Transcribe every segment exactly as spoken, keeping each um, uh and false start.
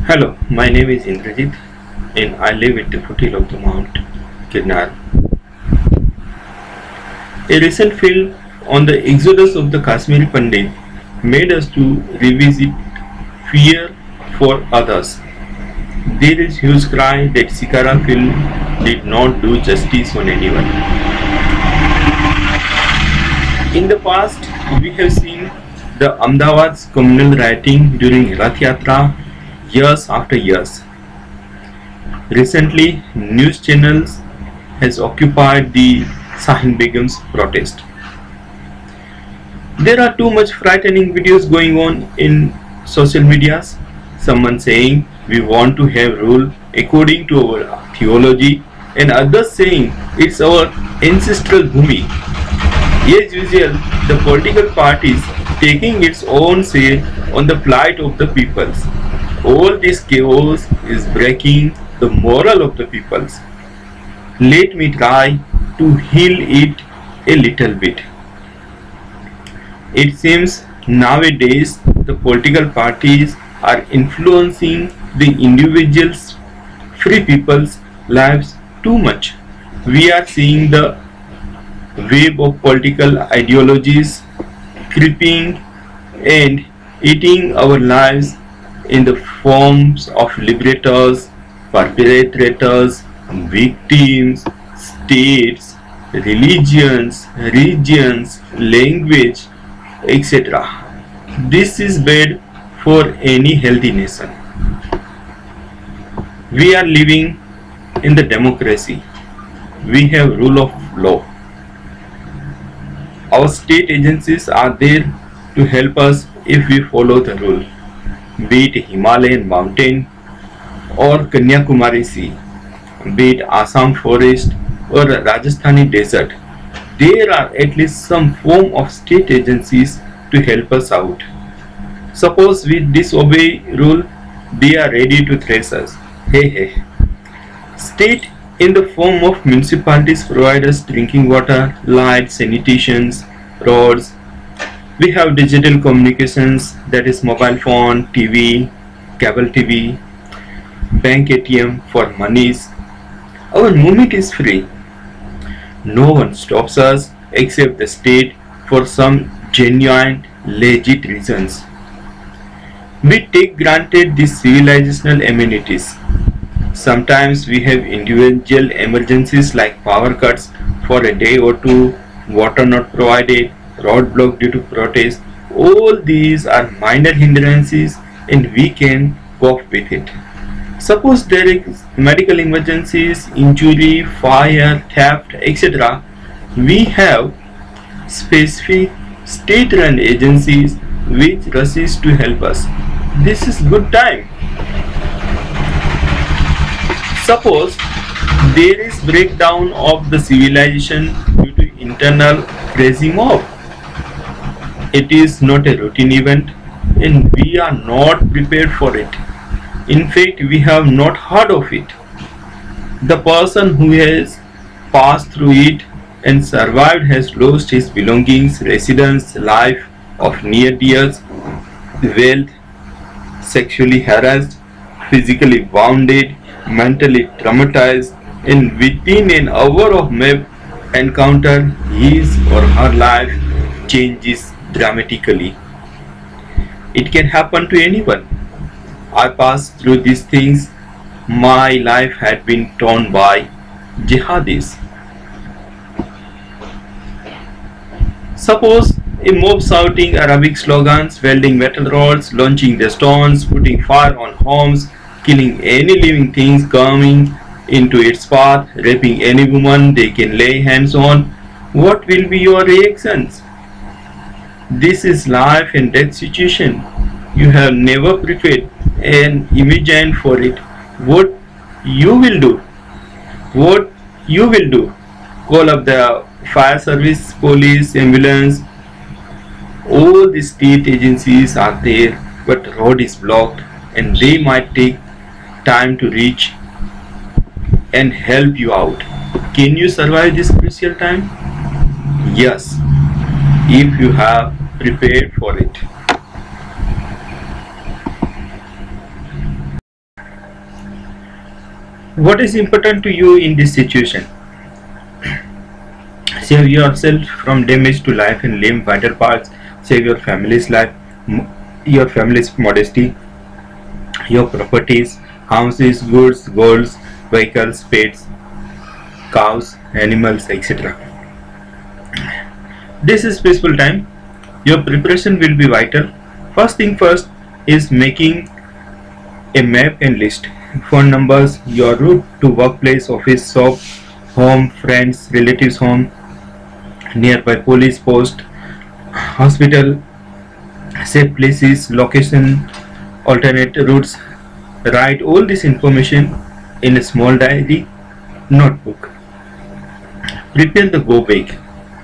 Hello, my name is Indrajit and I live at the foot of the Mount Girnar. A recent film on the exodus of the Kashmiri Pandit made us to revisit fear for others. There is huge cry that Sikara film did not do justice on anyone. In the past, we have seen the Ahmedabad's communal rioting during Rath Yatra years after years. Recently, news channels has occupied the Sahin Begum's protest. There are too much frightening videos going on in social medias. Someone saying we want to have rule according to our theology, and others saying it's our ancestral bhumi. As usual, the political parties taking its own say on the plight of the peoples. All this chaos is breaking the moral of the peoples. Let me try to heal it a little bit. It seems nowadays the political parties are influencing the individuals, free people's lives too much. We are seeing the wave of political ideologies creeping and eating our lives in the forms of liberators, perpetrators, victims, states, religions, regions, language, et cetera. This is bad for any healthy nation. We are living in the democracy. We have rule of law. Our state agencies are there to help us if we follow the rule, be it Himalayan mountain or Kanyakumari sea, be it Assam forest or Rajasthani desert. There are at least some form of state agencies to help us out. Suppose we disobey rule, they are ready to thrash us. Hey hey. State in the form of municipalities provide us drinking water, light, sanitations, roads. We have digital communications, that is mobile phone, T V, cable T V, bank A T M for monies. Our movement is free. No one stops us except the state for some genuine, legit reasons. We take granted these civilizational amenities. Sometimes we have individual emergencies like power cuts for a day or two, water not provided, road blocked due to protest. All these are minor hindrances and we can cope with it. Suppose there is medical emergencies, injury, fire, theft, et cetera. We have specific state-run agencies which rushes to help us. This is good time. Suppose there is breakdown of the civilization due to internal crazy mob. It is not a routine event and we are not prepared for it. In fact, we have not heard of it. The person who has passed through it and survived has lost his belongings, residence, life of near dears, wealth, sexually harassed, physically wounded, mentally traumatized, and within an hour of map encounter, his or her life changes dramatically. It can happen to anyone. I passed through these things. My life had been torn by jehadis. Suppose a mob shouting Arabic slogans, welding metal rods, launching the stones, putting fire on homes, killing any living things coming into its path, raping any woman they can lay hands on. What will be your reactions? This is life and death situation. You have never prepared and imagined for it. What you will do? What you will do? Call up the fire service, police, ambulance. All the state agencies are there, but the road is blocked and they might take time to reach and help you out. Can you survive this crucial time? Yes, if you have prepared for it. What is important to you in this situation? Save yourself from damage to life and limb vital parts. Save your family's life, your family's modesty, your properties, houses, goods, golds, vehicles, pets, cows, animals, et cetera. This is peaceful time. Your preparation will be vital. First thing first is making a map and list. Phone numbers, your route to workplace, office, shop, home, friends, relatives' home, nearby police post, hospital, safe places, location, alternate routes. Write all this information in a small diary notebook. Prepare the go bag.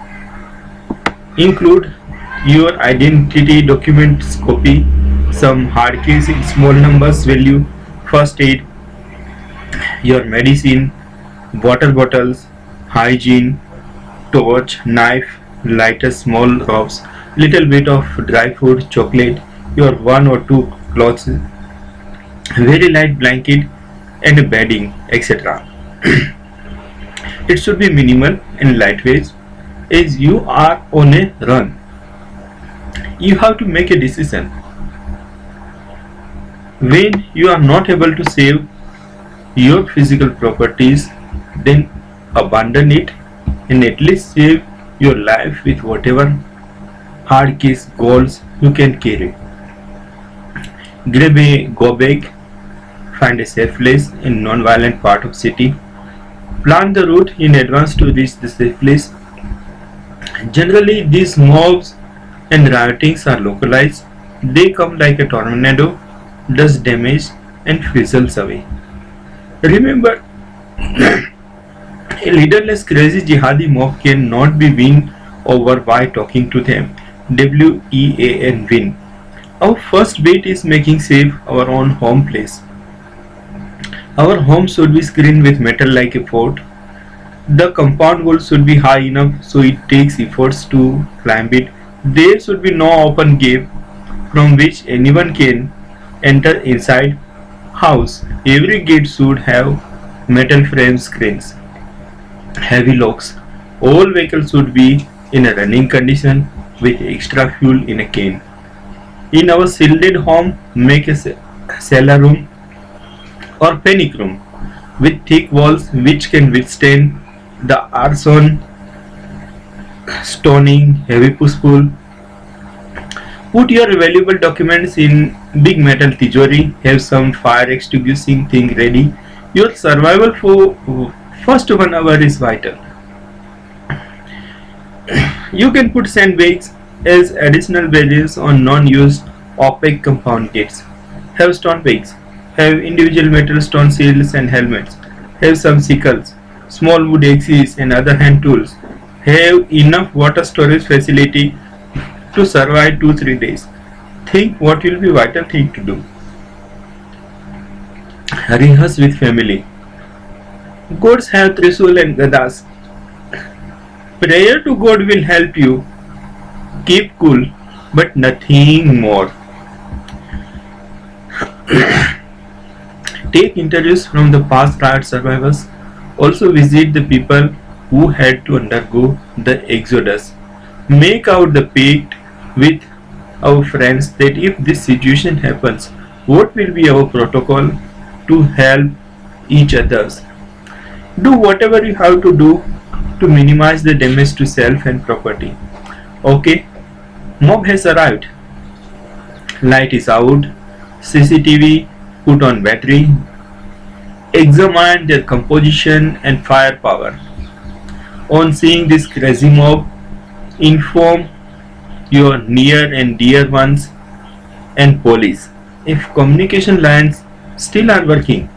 Include your identity documents copy, some hard keys in small numbers value, first aid, your medicine, water bottles, hygiene, torch, knife, lighter, small ropes, little bit of dry food, chocolate, your one or two clothes, very light blanket and a bedding, et cetera. It should be minimal and lightweight as you are on a run. You have to make a decision. When you are not able to save your physical properties, then abandon it and at least save your life with whatever hard keys, goals you can carry. Grab a go bag, find a safe place in non-violent part of city. Plan the route in advance to reach the safe place. Generally, these mobs and riotings are localized. They come like a tornado, does damage and fizzles away. Remember, a leaderless crazy jihadi mob cannot be won over by talking to them. W E A N, win. Our first bet is making safe our own home place. Our home should be screened with metal like a fort. The compound wall should be high enough so it takes efforts to climb it. There should be no open gap from which anyone can enter inside house. Every gate should have metal frame screens, heavy locks. All vehicles should be in a running condition with extra fuel in a can. In our shielded home, make a cellar room or panic room with thick walls which can withstand the arson, stoning, heavy push-pull. Put your valuable documents in big metal tijori. Have some fire extinguishing thing ready. Your survival for first one hour is vital. You can put sandbags as additional badges on non-used opaque compound gates. Have stone bags. Have individual metal stone shields and helmets. Have some sickles, small wood axes and other hand tools. Have enough water storage facility to survive two to three days. Think what will be vital thing to do. Rehearse with family. Gods have Trishul and Gadas. Prayer to God will help you. Keep cool, but nothing more. Take interviews from the past riot survivors. Also visit the people who had to undergo the exodus. Make out the pact with our friends that if this situation happens, what will be our protocol to help each others. Do whatever you have to do to minimize the damage to self and property. Okay, mob has arrived. Light is out. C C T V put on battery. Examine their composition and firepower. On seeing this crazy mob, inform your near and dear ones and police. If communication lines still are working,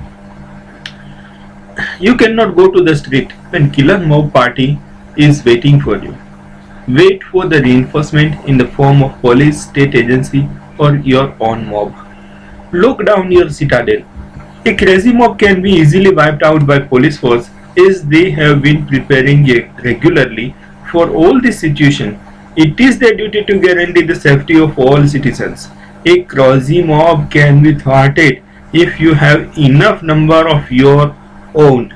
you cannot go to the street when killer mob party is waiting for you. Wait for the reinforcement in the form of police, state agency or your own mob. Lock down your citadel. A crazy mob can be easily wiped out by police force as they have been preparing regularly for all this situation. It is their duty to guarantee the safety of all citizens. A crazy mob can be thwarted if you have enough number of your own.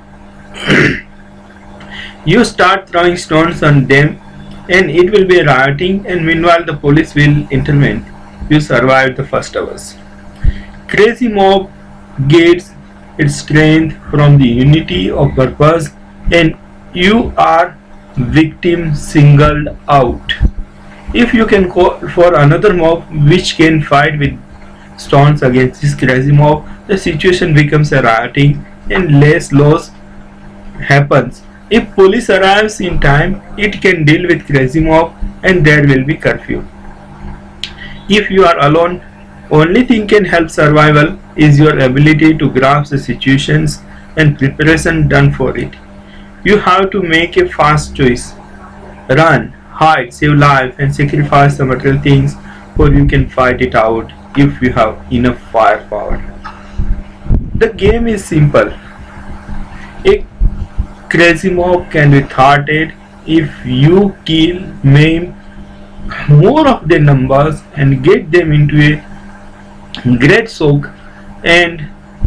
You start throwing stones on them and it will be rioting, and meanwhile the police will intervene. You survive the first hours. Crazy mob gets its strength from the unity of purpose, and you are victim singled out. If you can call for another mob which can fight with stones against this crazy mob, the situation becomes a rioting and less loss happens. If police arrives in time, it can deal with crazy mob and there will be curfew. If you are alone, only thing can help survival is your ability to grasp the situations and preparation done for it. You have to make a fast choice. Run, hide, save life and sacrifice the material things, or you can fight it out if you have enough firepower. The game is simple. A crazy mob can be thwarted if you kill, maim more of their numbers and get them into a great shock, and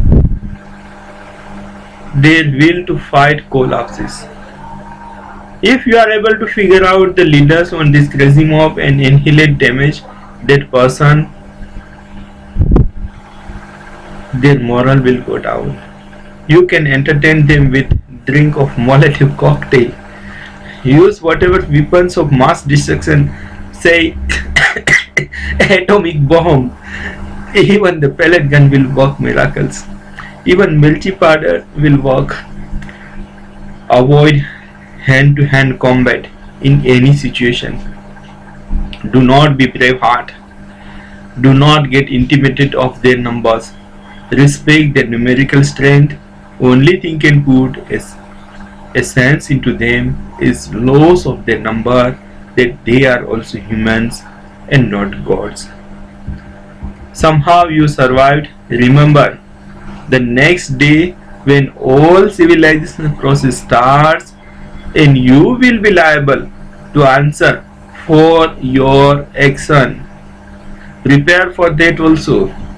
their will to fight collapses. If you are able to figure out the leaders on this crazy mob and annihilate damage that person, their morale will go down. You can entertain them with drink of Molotov cocktail. Use whatever weapons of mass destruction, say atomic bomb. Even the pellet gun will work miracles. Even military powder will work. Avoid hand-to-hand combat in any situation. Do not be braveheart. Do not get intimidated of their numbers. Respect their numerical strength. Only thing can put a sense into them is loss of their number, that they are also humans and not gods. Somehow you survived. Remember, the next day when all civilization process starts, and you will be liable to answer for your action. Prepare for that also.